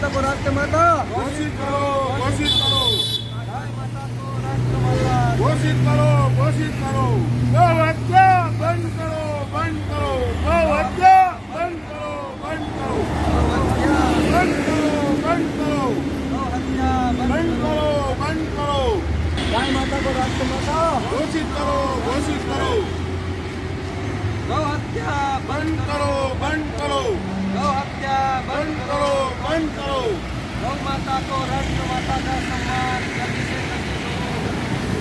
को राष्ट्रमाता घोषित करो, घोषित करो, गाय माता को राष्ट्रमाता घोषित करो, घोषित करो। गौ हत्या बंद करो, बंद करो। गौ हत्या बंद करो, बंद करो, बंद करो, बंद करो, गौ हत्या बंद करो, बंद करो। गाय माता को राष्ट्रमाता घोषित करो, घोषित करो। गौ हत्या बंद करो, बंद करो, गौ हत्या बंद करो, बंद करो। गौ माता को राष्ट्रमाता का सम्मान जल्दी से जल्दी करो।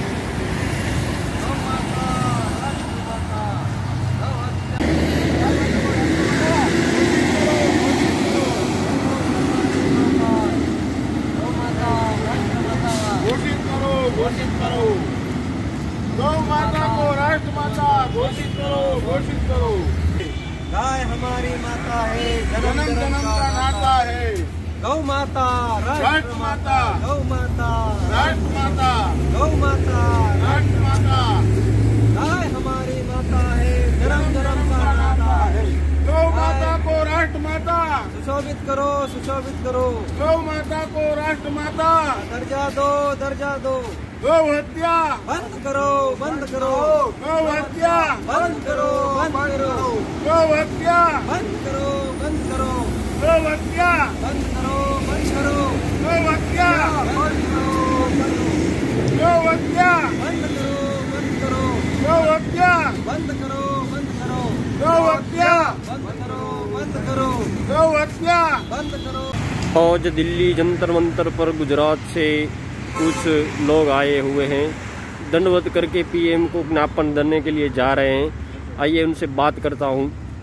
गौ माता राष्ट्रमाता गौ हत्या घोषित करो, घोषित करो। गौ माता को राष्ट्रमाता घोषित करो, घोषित करो। गाय हमारी माता है, जन्म जन्म का नाता है। गौ माता राष्ट्रमाता, गौ माता राष्ट्रमाता, गौ माता राष्ट्रमाता। गाय हमारी माता है, जन्म जन्म का नाता है। गौ माता को राष्ट्रमाता सुशोभित करो, सुशोभित करो। गौ माता को राष्ट्रमाता। दर्जा दो, दर्जा दो। गौ हत्या बंद करो, बंद करो। गौ हत्या बंद करो, बंद करो। गौ हत्या बंद करो, बंद करो। गौ हत्या बंद करो, बंद करो। गौ हत्या बंद करो, बंद करो। गौ हत्या बंद करो, बंद करो। गौ हत्या बंद करो, बंद करो। गौ हत्या बंद करो, बंद करो। गौ हत्या बंद करो। आज दिल्ली जंतर मंतर पर गुजरात से कुछ लोग आए हुए हैं, दंडवत करके पीएम को ज्ञापन देने के लिए जा रहे हैं। आइए उनसे बात करता हूं।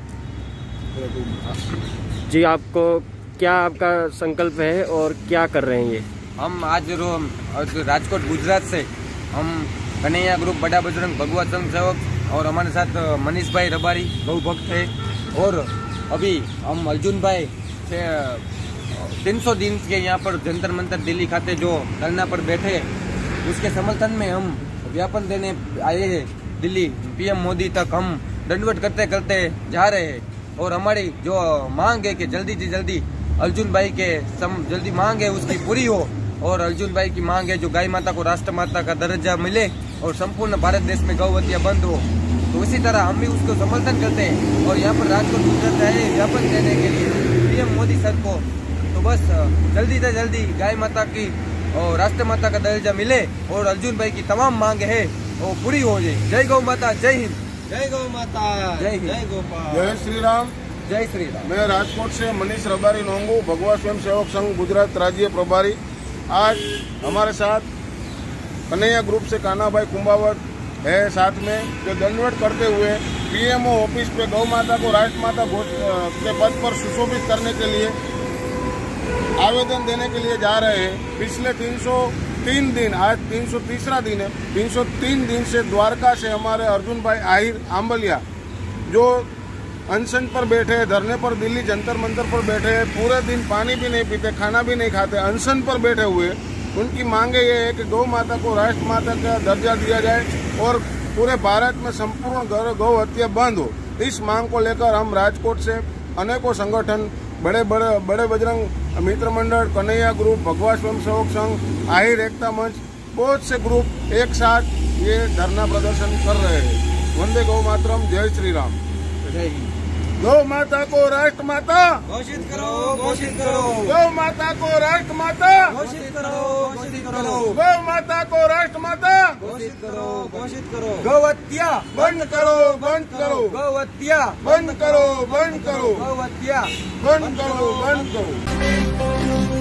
जी, आपको क्या आपका संकल्प है और क्या कर रहे हैं ये? हम आज राजकोट गुजरात से हम कन्हैया ग्रुप बड़ा बजरंग भगवा संघ सेवक और हमारे साथ मनीष भाई रबारी गौ भक्त है, और अभी हम अर्जुन भाई से 300 दिन के यहाँ पर जंतर मंतर दिल्ली खाते जो धरना पर बैठे, उसके समर्थन में हम ज्ञापन देने आए हैं दिल्ली पीएम मोदी तक। हम दंडवत करते करते जा रहे हैं और हमारी जो मांग है कि जल्दी से जल्दी अर्जुन भाई के जल्दी मांग है उसकी पूरी हो, और अर्जुन भाई की मांग है जो गाय माता को राष्ट्रमाता का दर्जा मिले और संपूर्ण भारत देश में गौ हत्या बंद हो। तो इसी तरह हम भी उसको समर्थन करते हैं और यहाँ पर राजकोट गुजरात आए ज्ञापन देने के लिए पीएम मोदी सर को। तो बस जल्दी से जल्दी गाय माता की और राष्ट्रमाता का दर्जा मिले और अर्जुन भाई की तमाम मांग है वो पूरी हो जाए। जय गौ माता, जय हिंद। जय गौ माता, जय हिंद। जय गोपाल, जय श्री राम। जय श्री राम। मैं राजकोट से मनीष रबारी नोंगू, भगवा स्वयं सेवक संघ गुजरात राज्य प्रभारी। आज हमारे साथ कन्हैया ग्रुप से कान्हा भाई कुंभावत है साथ में, जो दंडवत करते हुए पीएमओ ऑफिस पे गौ माता को राष्ट्रमाता के पद पर सुशोभित करने के लिए आवेदन देने के लिए जा रहे हैं। पिछले 303 दिन, आज 330वां दिन है, 303 दिन से द्वारका से हमारे अर्जुन भाई आहिर आंबलिया जो अनशन पर बैठे हैं, धरने पर दिल्ली जंतर मंतर पर बैठे हैं, पूरे दिन पानी भी नहीं पीते, खाना भी नहीं खाते, अनशन पर बैठे हुए। उनकी मांगे ये है कि गौ माता को राष्ट्रमाता का दर्जा दिया जाए और पूरे भारत में संपूर्ण गौ हत्या बंद हो। इस मांग को लेकर हम राजकोट से अनेकों संगठन, बड़े बजरंग मित्र मंडल, कन्हैया ग्रुप, भगवा स्वयं सेवक संघ, आहिर एकता मंच, बहुत से ग्रुप एक साथ ये धरना प्रदर्शन कर रहे हैं। वंदे गौ मातरम, जय श्री राम। जय हिंद। गौ माता को राष्ट्रमाता घोषित करो, घोषित करो। गौ माता को राष्ट्रमाता घोषित करो, घोषित करो। गौ माता को राष्ट्रमाता घोषित करो, घोषित करो। गौ हत्या बंद करो, बंद करो, गौ हत्या बंद करो, बंद करो, गौ हत्या बंद करो, बंद करो।